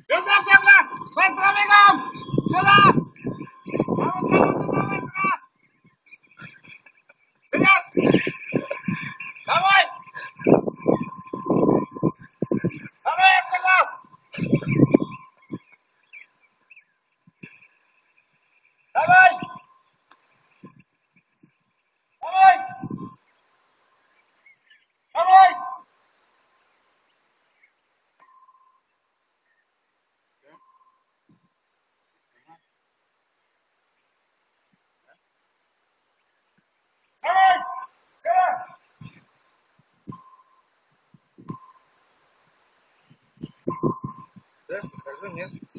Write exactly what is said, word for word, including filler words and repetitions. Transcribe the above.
Бежать, Севка! Быстро бегом! Сюда! Давай, давай, давай, вперед! Давай! Давай, я сказал! Давай! Давай! Давай! Давай! Вперед! Все, покажу, нет?